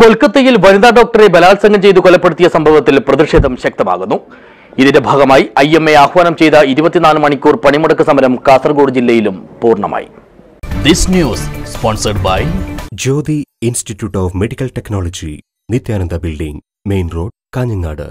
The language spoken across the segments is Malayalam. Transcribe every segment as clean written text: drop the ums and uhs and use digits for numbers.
കൊൽക്കത്തയിൽ വനിതാ ഡോക്ടറെ ബലാത്സംഗം ചെയ്തു കൊലപ്പെടുത്തിയ സംഭവത്തിൽ പ്രതിഷേധം ശക്തമാകുന്നു. ഇതിന്റെ ഭാഗമായി IMA ആഹ്വാനം ചെയ്ത 24 മണിക്കൂർ പണിമുടക്ക് സമരം കാസർഗോഡ് ജില്ലയിലും പൂർണ്ണമായി. This news sponsored by Jyoti Institute of Medical Technology, Nityananda Building, Main Road, Kanjangad.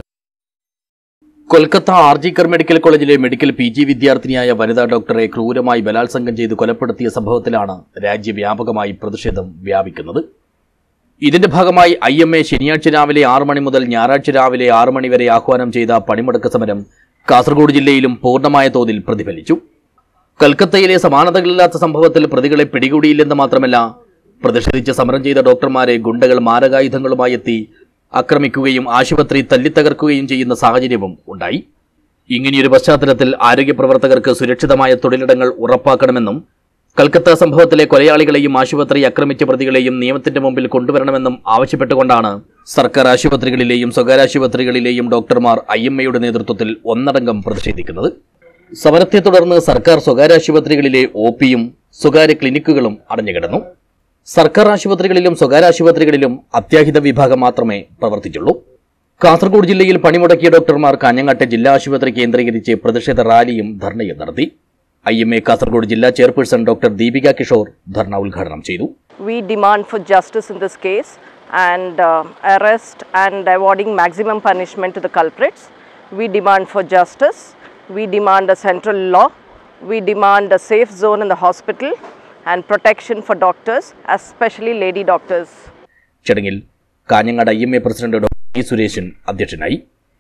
Kolkata RG Kar medical കോളേജിലെ മെഡിക്കൽ PG വിദ്യാർത്ഥിനിയായ വനിതാ ഡോക്ടറെ ക്രൂരമായി ബലാത്സംഗം ചെയ്തു കൊലപ്പെടുത്തിയ സംഭവത്തിലാണ് രാജ്യവ്യാപകമായി പ്രതിഷേധം വ്യാപിക്കുന്നത്. ഇതിന്റെ ഭാഗമായി IMA ശനിയാഴ്ച രാവിലെ 6 മണി മുതൽ ഞായറാഴ്ച രാവിലെ 6 മണി വരെ ആഹ്വാനം ചെയ്ത പണിമുടക്ക് സമരം കാസർഗോഡ് ജില്ലയിലും പൂർണ്ണമായ തോതിൽ പ്രതിഫലിച്ചു. കൊൽക്കത്തയിലെ സമാനതകളില്ലാത്ത സംഭവത്തിൽ പ്രതികളെ പിടികൂടിയില്ലെന്ന് മാത്രമല്ല, പ്രതിഷേധിച്ച് സമരം ചെയ്ത ഡോക്ടർമാരെ ഗുണ്ടകൾ മാരകായുധങ്ങളുമായി എത്തി ആക്രമിക്കുകയും ആശുപത്രി തല്ലിത്തകർക്കുകയും ചെയ്യുന്ന സാഹചര്യവും ഉണ്ടായി. ഇങ്ങനെയൊരു പശ്ചാത്തലത്തിൽ ആരോഗ്യ പ്രവർത്തകർക്ക് സുരക്ഷിതമായ തൊഴിലിടങ്ങൾ ഉറപ്പാക്കണമെന്നും കൽക്കത്ത സംഭവത്തിലെ കൊലയാളികളെയും ആശുപത്രി ആക്രമിച്ച പ്രതികളെയും നിയമത്തിന്റെ മുമ്പിൽ കൊണ്ടുവരണമെന്നും ആവശ്യപ്പെട്ടുകൊണ്ടാണ് സർക്കാർ ആശുപത്രികളിലെയും സ്വകാര്യ ആശുപത്രികളിലെയും ഡോക്ടർമാർ IMAയുടെ നേതൃത്വത്തിൽ ഒന്നടങ്കം പ്രതിഷേധിക്കുന്നത്. സമരത്തെ തുടർന്ന് സർക്കാർ സ്വകാര്യ ആശുപത്രികളിലെ OPയും സ്വകാര്യ ക്ലിനിക്കുകളും അടഞ്ഞുകിടന്നു. സർക്കാർ ആശുപത്രികളിലും സ്വകാര്യ ആശുപത്രികളിലും അത്യാഹിത വിഭാഗം മാത്രമേ പ്രവർത്തിച്ചുള്ളൂ. കാസർഗോഡ് ജില്ലയിൽ പണിമുടക്കിയ ഡോക്ടർമാർ കാഞ്ഞങ്ങാട്ടെ ജില്ലാ ആശുപത്രി കേന്ദ്രീകരിച്ച് പ്രതിഷേധ റാലിയും ധർണയും നടത്തി. IMA കാസർഗോഡ് ജില്ലാ ചെയർപേഴ്സൺ ഡോക്ടർ ദീപിക കിഷോർ ധർണ ഉദ്ഘാടനം ചെയ്തു. We demand for justice in this case and arrest and awarding maximum punishment to the culprits. We demand for justice. We demand a central law. We demand a safe zone in the hospital and protection for doctors, especially lady doctors. ചടങ്ങിൽ Kanhangad IMA president doctor E. Suresan അധ്യക്ഷനായി.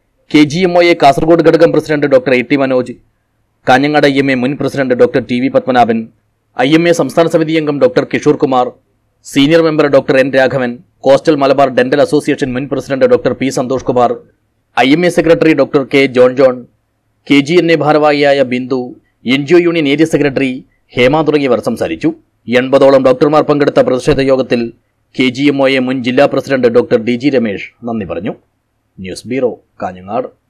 KGMOA കാസർഗോഡ് ഘടകം president doctor AT Manoj, Kanhangad IMA മുൻ president doctor TV Padmanabhan, IMA സംസ്ഥാന സമിതി അംഗം doctor Kishore Kumar, senior member doctor N. Raghavan, coastal Malabar dental association മുൻ president doctor P. Santhosh Kumar, IMA secretary doctor K. John, KGNA ഭാരവാഹിയായ Bindu, NGO union area secretary Hema തുടങ്ങിയവർ സംസാരിച്ചു. 80ഓളം ഡോക്ടർമാർ പങ്കെടുത്ത പ്രതിഷേധ യോഗത്തിൽ KGMOA മുൻ ജില്ലാ പ്രസിഡന്റ് ഡോക്ടർ DG രമേശ് നന്ദി പറഞ്ഞു. News bureau, Kanhangad.